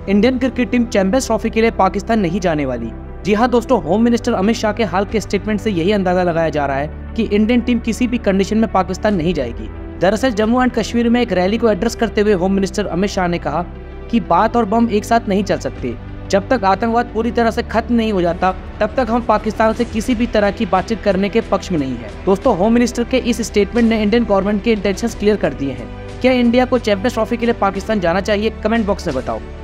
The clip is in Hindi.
Indian cricket team champions trophy के लिए पाकिस्तान नहीं जाने वाली। जी हाँ दोस्तों, होम मिनिस्टर अमित शाह के हाल के स्टेटमेंट से यही अंदाजा लगाया जा रहा है कि इंडियन टीम किसी भी कंडीशन में पाकिस्तान नहीं जाएगी। दरअसल जम्मू एंड कश्मीर में एक रैली को एड्रेस करते हुए होम मिनिस्टर अमित शाह ने कहा कि बात और बम एक साथ नहीं चल सकते। जब तक आतंकवाद पूरी तरह से खत्म नहीं हो जाता तब तक हम पाकिस्तान से किसी भी तरह की बातचीत करने के पक्ष में नहीं है। दोस्तों, होम मिनिस्टर के इस स्टेटमेंट ने इंडियन गवर्नमेंट के इंटेंशंस क्लियर कर दिए हैं। क्या इंडिया को चैंपियंस ट्रॉफी के लिए पाकिस्तान जाना चाहिए? कमेंट बॉक्स में बताओ।